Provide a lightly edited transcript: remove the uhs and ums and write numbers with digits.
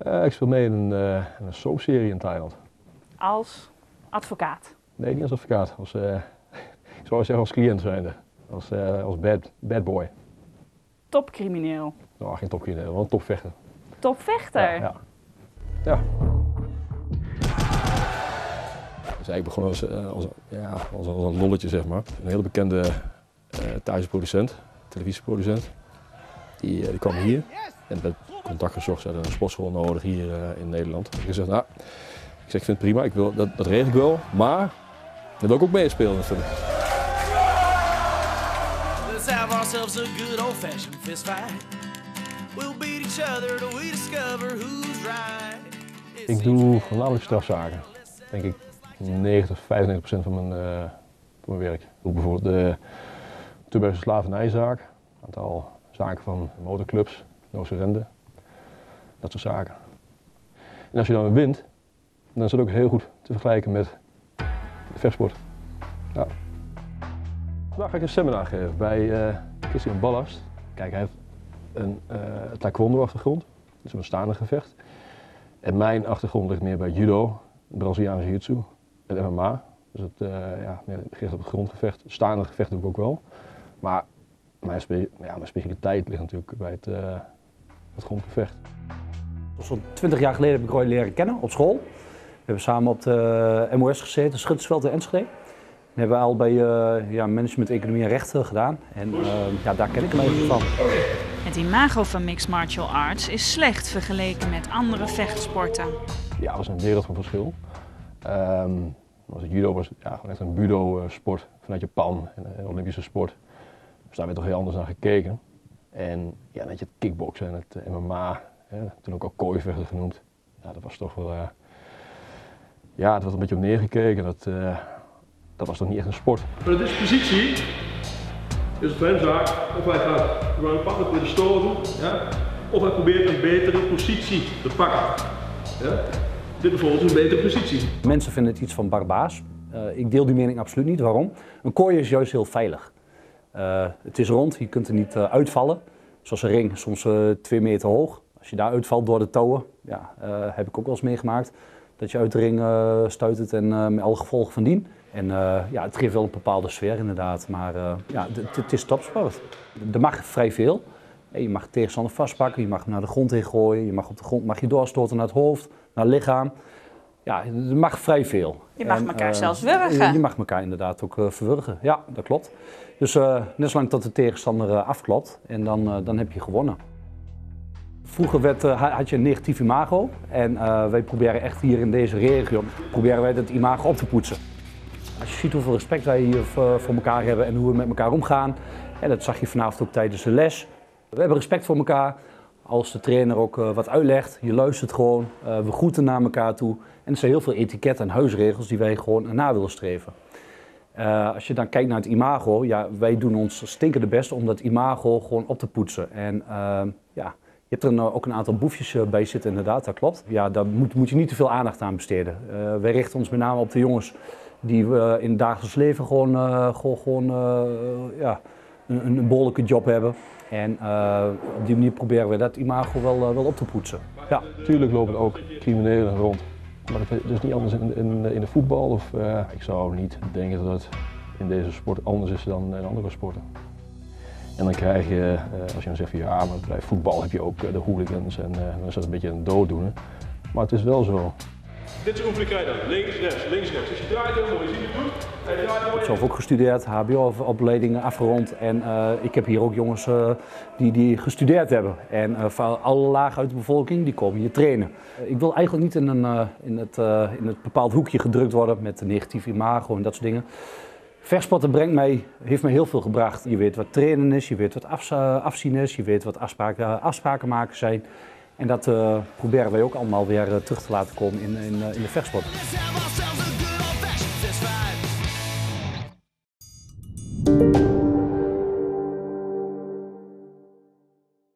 Ik speel mee in een soapserie in Thailand. Als advocaat? Nee, niet als advocaat. Ik zou zeggen als cliënt zijnde. Als bad boy. Topcrimineel? Nou, geen topcrimineel, wel een topvechter. Topvechter? Ja. Dus eigenlijk begon als een lolletje, zeg maar. Een hele bekende Thaise producent, televisieproducent. Die kwam hier en werd contact gezocht. Ze hadden een sportschool nodig hier in Nederland. Ik heb gezegd, nou, ik vind het prima, dat regel ik wel, maar dat wil ik ook meespelen natuurlijk. Let's have ourselves a good old-fashioned fist fight. We'll beat each other till we discover who's right. Ik doe voornamelijk strafzaken. Denk ik 90-95% van mijn werk. Ik doe bijvoorbeeld de Tilburgse slavernijzaak, een aantal zaken van motorclubs, Noorse Rende, dat soort zaken. En als je dan wint, dan is het ook heel goed te vergelijken met de vechtsport. Ja. Vandaag ga ik een seminar geven bij Christian Ballast. Kijk, hij heeft een taekwondo-achtergrond, dus een staande gevecht. En mijn achtergrond ligt meer bij judo, Braziliaanse jiu-jitsu en MMA. Dus het meer gericht op het grondgevecht. Staande gevecht doe ik ook wel. Maar mijn specialiteit ligt natuurlijk bij het grondgevecht. Zo'n 20 jaar geleden heb ik Roy leren kennen op school. We hebben samen op de MOS gezeten, Schuttersveld in Enschede. We hebben al bij management, economie en rechten gedaan. En daar ken ik hem even van. Het imago van mixed martial arts is slecht vergeleken met andere vechtsporten. Ja, dat is een wereld van verschil. Het judo was gewoon echt een budo-sport vanuit Japan, een Olympische sport. Dus daar werd toch heel anders naar gekeken. En ja, net je het kickboksen en het MMA, toen ook al kooivechten genoemd. Ja, dat was toch wel, het werd een beetje op neergekeken. Dat was toch niet echt een sport. Bij deze positie is het voor hem zaak of hij gaat een partner proberen stoten, of hij probeert een betere positie te pakken. Ja? Dit bijvoorbeeld is een betere positie. Mensen vinden het iets van barbaars. Ik deel die mening absoluut niet. Waarom? Een kooi is juist heel veilig. Het is rond, je kunt er niet uitvallen. Zoals een ring, soms 2 meter hoog. Als je daar uitvalt door de touwen, heb ik ook wel eens meegemaakt. Dat je uit de ring stuitert en met alle gevolgen van dien. En het geeft wel een bepaalde sfeer inderdaad, maar het is topsport. Er mag vrij veel. Je mag tegenstander vastpakken, je mag hem naar de grond heen gooien, je mag op de grond je doorstoten naar het hoofd, naar het lichaam. Ja, er mag vrij veel. Je mag elkaar zelfs wurgen. Je mag elkaar inderdaad ook verwurgen, ja, dat klopt. Dus net zolang tot de tegenstander afklopt en dan heb je gewonnen. Vroeger had je een negatief imago en wij proberen echt hier in deze regio dat imago op te poetsen. Als je ziet hoeveel respect wij hier voor elkaar hebben en hoe we met elkaar omgaan, en dat zag je vanavond ook tijdens de les. We hebben respect voor elkaar. Als de trainer ook wat uitlegt, je luistert gewoon, we groeten naar elkaar toe. En er zijn heel veel etiketten en huisregels die wij gewoon na willen streven. Als je dan kijkt naar het imago, wij doen ons stinkende best om dat imago gewoon op te poetsen. En je hebt er ook een aantal boefjes bij zitten inderdaad, dat klopt. Ja, daar moet je niet te veel aandacht aan besteden. Wij richten ons met name op de jongens die in het dagelijks leven een behoorlijke job hebben. En op die manier proberen we dat imago wel op te poetsen. Ja. Tuurlijk lopen er ook criminelen rond. Maar dat is niet anders in de voetbal. Ik zou niet denken dat het in deze sport anders is dan in andere sporten. En dan krijg je, als je dan zegt van maar bij voetbal heb je ook de hooligans en dan is dat een beetje een dooddoener. Maar het is wel zo. Dit is oefening krijg je dan. Links, rechts, links, rechts. Dus je draait heel mooi, je ziet het goed. Ik heb zelf ook gestudeerd, HBO-opleidingen afgerond en ik heb hier ook jongens die gestudeerd hebben. En van alle lagen uit de bevolking, die komen hier trainen. Ik wil eigenlijk niet in het bepaald hoekje gedrukt worden met een negatief imago en dat soort dingen. Vechtsporten heeft mij heel veel gebracht. Je weet wat trainen is, je weet wat afzien is, je weet wat afspraken maken zijn. En dat proberen wij ook allemaal weer terug te laten komen in de vechtsport.